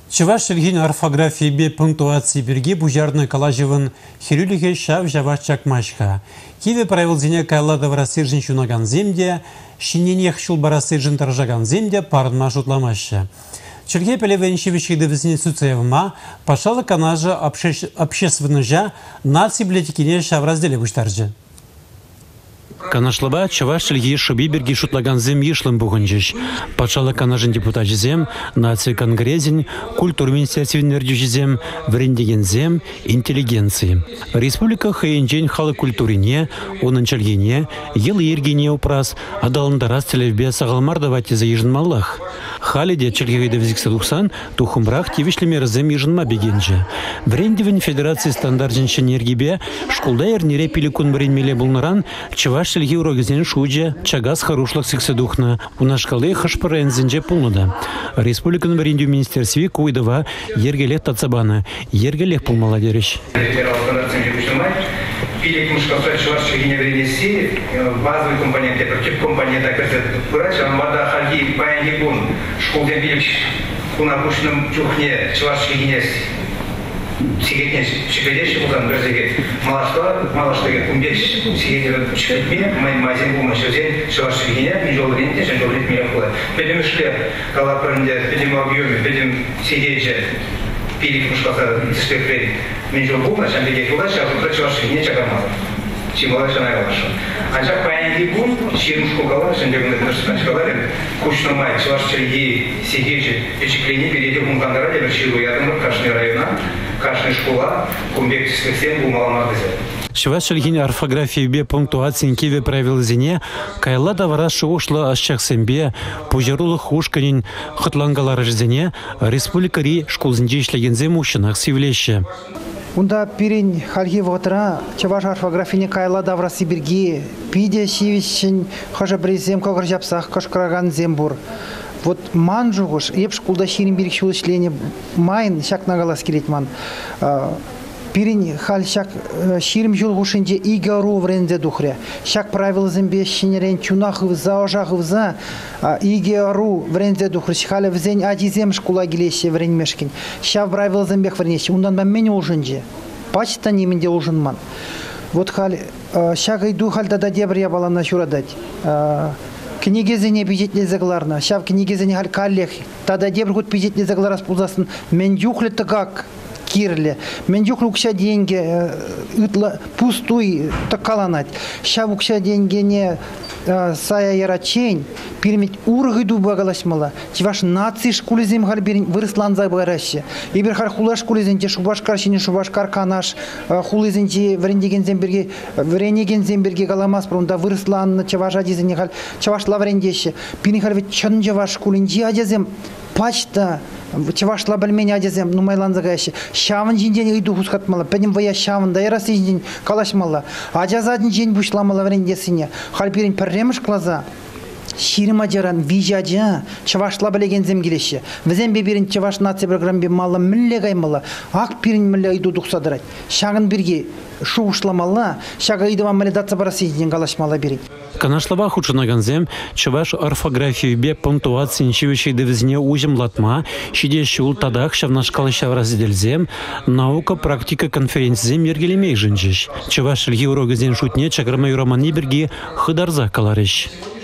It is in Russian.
Чуваш Ильгин орфографии бе пунктуации берги бужарный калажевын хирюлиге шав жаваш чакмашка. Киве правил зене кайлада врасыржин чунаган земде, шиненех чул барасыржин таржаган земде парын маршрутламаще. Чергей Пелевенчевичи девизни суцевма, пошла канажа общественножа наци библиотекине шав разделе буштарджи. Канашлаба чаваш Ильги шабиберги шутлаган зем ешлым бугунжиш. Пачала канажын депутат зем, наци конгрезин, культур министерствен зем, врендеген зем, интеллигенции. Республика хайенджен халы культурине, онанчальгене, ел ергене упрас, адаландарас телевбе сагалмардавати за ежин маллах. Хали де чергевейда визиксадухсан, тухумбрах тивишлемер зем ежинма бегенже. Врендевен федерации стандартженшен ергебе, школда ернере пиликун бренмеле булнаран, чаваш Ильги урогезен шуджа, чагас харушлах сикседухна, у наш коллег хашпарензенже пулнада. Республикан врендю министерстве куйдова ергелех тацабана, ергелех пулмаладерищ. Пилик мушкафе чуваш чигине вренеси базовый компонент, против компонента врач, амбада хаги паянигун, школден пилик кунакушным чухне чуваш чигине сигетне чипедеши бузан берзеге малаштаге кумбеш сигетне чипедме мазин бумашозен чуваш чигине мижолренте жолрент миракула. Бедем шле калапренде бедем объеме бедем сигеже пилик мушкафе истекрей мижол бумаш амбеге кулаш а чуваш чигине чагамаз. Чималаша нагалаша. Анчак паянигун ширмушку калаш жендегне дыршканчкалар кушномай чуваш чиги сигеже печеклени перейде бумгандара де ширу ядым Кашны района. Кашны школа, кумбек числексен бумаламардызе. Чуваш Ильгин орфографии бе пунктуации киве правил зене, кайла давараши ушла ашчахсембе, пужарулых ушканин, хатлангалар зене, республикари школзинде ишлегензе мушинах сивлеще. Унда пирень хальги вотра, чаваш орфографии кайла давраси берги, пиде шивищен, хажабрезем когржапсах, кашкраган зембур. Вот манжугуш, еп школда ширим берег члене майн, шак нагалас келетман. Пирень халь шак ширим жулгушинде игару вренде духре. Шак правил зембе шинерен чунах вза, ожах вза, игару вренде духре. Шхале взень адизем школа гелеше врен мешкин. Шав правил зембех вренеше. Ундан ба мен ужинде. Пачта не менде ужинман. Вот халь шак иду халь дада дебрия балана шурадать. Книгезене бюджетне загларна, шав книгезене халь каллех, тада дебргут бюджетне загларас пузасын, мен юхле тагак кирле, мен юхле укша деньги, пустой такаланать, шав укша деньги не сая ярачень, пирмить ургыду багалашмала, чеваш наци шкулезем халберин вырыслан забараще, ибер хар хула шкулезенте шубашкар шине шубашкар канаш, хулезенте врендеген земберге галамас прунда вырыслан чеваш адизене хал, чеваш лаврендеше, пирин хал ведь чанжеваш шкулинчи адизем пачта, чеваш лабальмени адизем, ну майлан загайше, шаван жинден иду хускатмала, педем вая шаван да ярасы жинден калашмала, аджазадин жин бушламала врендесине, хал пирин перремеш глаза. Ширма жаран вижаджа чавашла билеген земгелеше. Везен беберин чаваш нация программе мала милле гаймала. Ак пирин милле иду духсадрать. Шаган бирге шушламала, шага идова милле датса барасидин галашмала бери. Канашлаба худшынаган зем, чаваш орфографию бе пунктуации ничевищей девизне узем латма, щидещи ултадах шавнашкалы шавразделзем, наука практика конференцзем ергелемей жинжиш. Чаваш Ильги урогазен шутне чаграма юрамани берги хыдарза каларищ.